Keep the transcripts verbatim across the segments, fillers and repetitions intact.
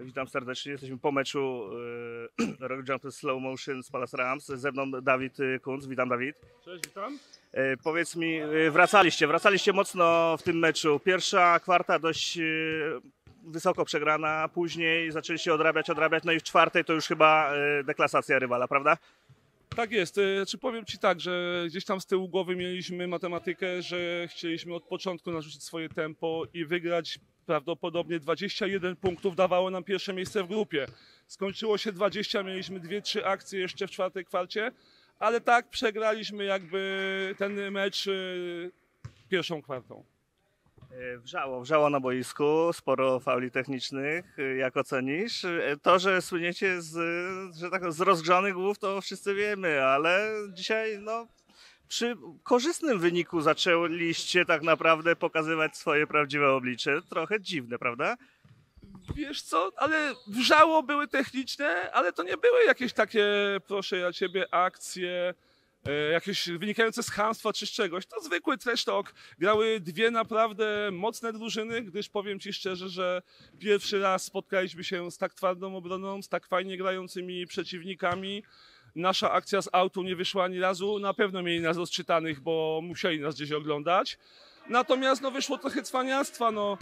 Witam serdecznie, jesteśmy po meczu e, Rock Jump Slow Motion z Palace Rams. Ze mną Dawid Kunc. Witam, Dawid. Cześć, witam. E, powiedz mi, e, wracaliście, wracaliście mocno w tym meczu. Pierwsza kwarta dość e, wysoko przegrana, później zaczęliście odrabiać, odrabiać, no i w czwartej to już chyba e, deklasacja rywala, prawda? Tak jest. E, Czy powiem Ci tak, że gdzieś tam z tyłu głowy mieliśmy matematykę, że chcieliśmy od początku narzucić swoje tempo i wygrać prawdopodobnie dwadzieścia jeden punktów dawało nam pierwsze miejsce w grupie. Skończyło się dwadzieścia, mieliśmy dwie, trzy akcje jeszcze w czwartej kwarcie, ale tak przegraliśmy jakby ten mecz e, pierwszą kwartą. E, Wrzało, wrzało na boisku, sporo fauli technicznych. E, Jak ocenisz? E, To, że słyniecie z, że tak, z rozgrzanych głów, to wszyscy wiemy, ale dzisiaj no, przy korzystnym wyniku zaczęliście tak naprawdę pokazywać swoje prawdziwe oblicze. Trochę dziwne, prawda? Wiesz co, ale wrzało były techniczne, ale to nie były jakieś takie, proszę ja ciebie, akcje, e, jakieś wynikające z chamstwa czy z czegoś. To zwykły trash talk. Grały dwie naprawdę mocne drużyny, gdyż powiem ci szczerze, że pierwszy raz spotkaliśmy się z tak twardą obroną, z tak fajnie grającymi przeciwnikami. Nasza akcja z autu nie wyszła ani razu. Na pewno mieli nas rozczytanych, bo musieli nas gdzieś oglądać. Natomiast no, wyszło trochę cwaniactwa. No.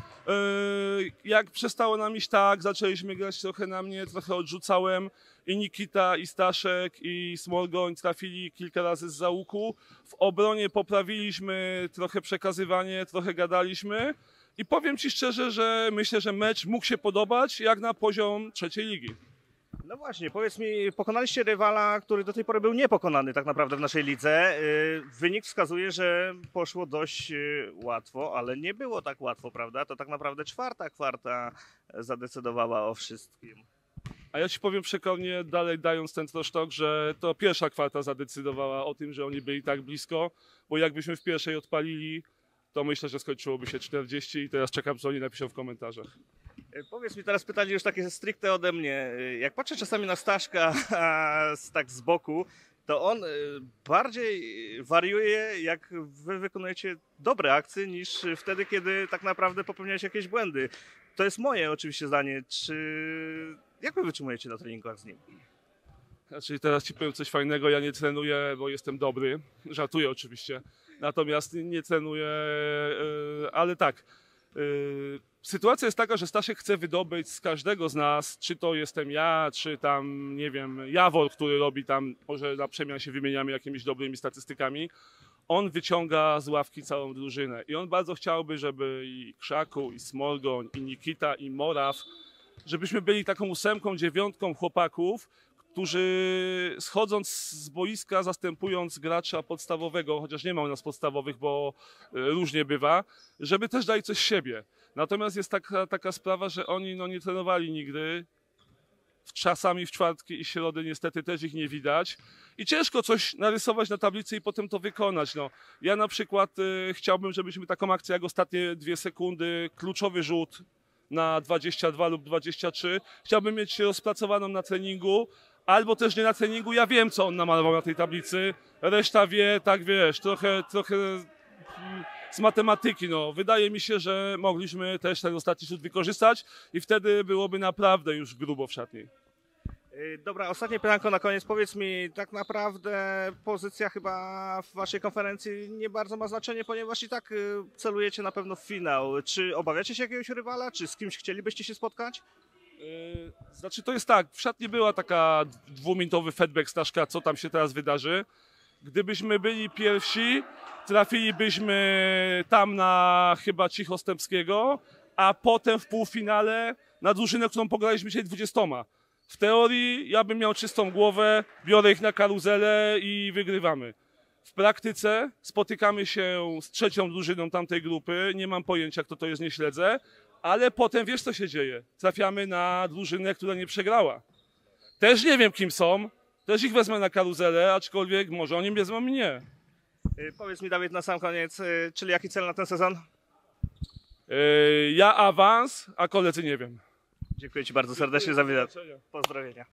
Yy, jak przestało nam iść tak, zaczęliśmy grać trochę na mnie, trochę odrzucałem. I Nikita, i Staszek, i Smorgoń trafili kilka razy z załuku. W obronie poprawiliśmy trochę przekazywanie, trochę gadaliśmy. I powiem ci szczerze, że myślę, że mecz mógł się podobać jak na poziom trzeciej ligi. No właśnie, powiedz mi, pokonaliście rywala, który do tej pory był niepokonany tak naprawdę w naszej lidze. Yy, Wynik wskazuje, że poszło dość yy, łatwo, ale nie było tak łatwo, prawda? To tak naprawdę czwarta kwarta zadecydowała o wszystkim. A ja ci powiem przekornie, dalej dając ten trosztok, że to pierwsza kwarta zadecydowała o tym, że oni byli tak blisko, bo jakbyśmy w pierwszej odpalili, to myślę, że skończyłoby się czterdzieści i teraz czekam, co oni napiszą w komentarzach. Yy, Powiedz mi teraz pytanie już takie stricte ode mnie. Yy, Jak patrzę czasami na Staszka z- tak z boku, to on yy, bardziej wariuje, jak wy wykonujecie dobre akcje, niż wtedy, kiedy tak naprawdę popełniacie jakieś błędy. To jest moje oczywiście zdanie. Czy jak wy wytrzymujecie na treningach z nim? Znaczy teraz ci powiem coś fajnego, ja nie trenuję, bo jestem dobry, żartuję oczywiście, natomiast nie trenuję, yy, ale tak. Yy, Sytuacja jest taka, że Staszek chce wydobyć z każdego z nas, czy to jestem ja, czy tam, nie wiem, Jawor, który robi tam, może na przemian się wymieniamy jakimiś dobrymi statystykami. On wyciąga z ławki całą drużynę i on bardzo chciałby, żeby i Krzaku, i Smorgoń, i Nikita, i Moraw, żebyśmy byli taką ósemką, dziewiątką chłopaków, którzy schodząc z boiska, zastępując gracza podstawowego, chociaż nie ma u nas podstawowych, bo y, różnie bywa, żeby też dali coś z siebie. Natomiast jest taka, taka sprawa, że oni no, nie trenowali nigdy. Czasami w czwartki i środy niestety też ich nie widać. I ciężko coś narysować na tablicy i potem to wykonać. No, ja na przykład y, chciałbym, żebyśmy taką akcję jak ostatnie dwie sekundy, kluczowy rzut na dwadzieścia dwa lub dwadzieścia trzy, chciałbym mieć rozpracowaną na treningu, albo też nie na treningu. Ja wiem, co on namalował na tej tablicy, reszta wie, tak wiesz, trochę, trochę mm, z matematyki. No. Wydaje mi się, że mogliśmy też ten ostatni rzut wykorzystać i wtedy byłoby naprawdę już grubo w szatni. Yy, Dobra, ostatnie pytanko na koniec. Powiedz mi, tak naprawdę pozycja chyba w waszej konferencji nie bardzo ma znaczenie, ponieważ i tak yy, celujecie na pewno w finał. Czy obawiacie się jakiegoś rywala? Czy z kimś chcielibyście się spotkać? Yy, Znaczy to jest tak, w szatni była taka dwuminutowy feedback Staszka, co tam się teraz wydarzy. Gdybyśmy byli pierwsi, trafilibyśmy tam na chyba Cichostępskiego, a potem w półfinale na drużynę, którą pograliśmy dzisiaj dwudziestoma. W teorii ja bym miał czystą głowę, biorę ich na karuzelę i wygrywamy. W praktyce spotykamy się z trzecią drużyną tamtej grupy, nie mam pojęcia kto to jest, nie śledzę, ale potem wiesz co się dzieje, trafiamy na drużynę, która nie przegrała. Też nie wiem kim są, też ich wezmę na karuzelę, aczkolwiek może oni wezmą mnie. Yy, Powiedz mi, Dawid, na sam koniec, yy, czyli jaki cel na ten sezon? Yy, Ja awans, a koledzy nie wiem. Dziękuję ci bardzo serdecznie za wywiad. Do zobaczenia. Pozdrowienia.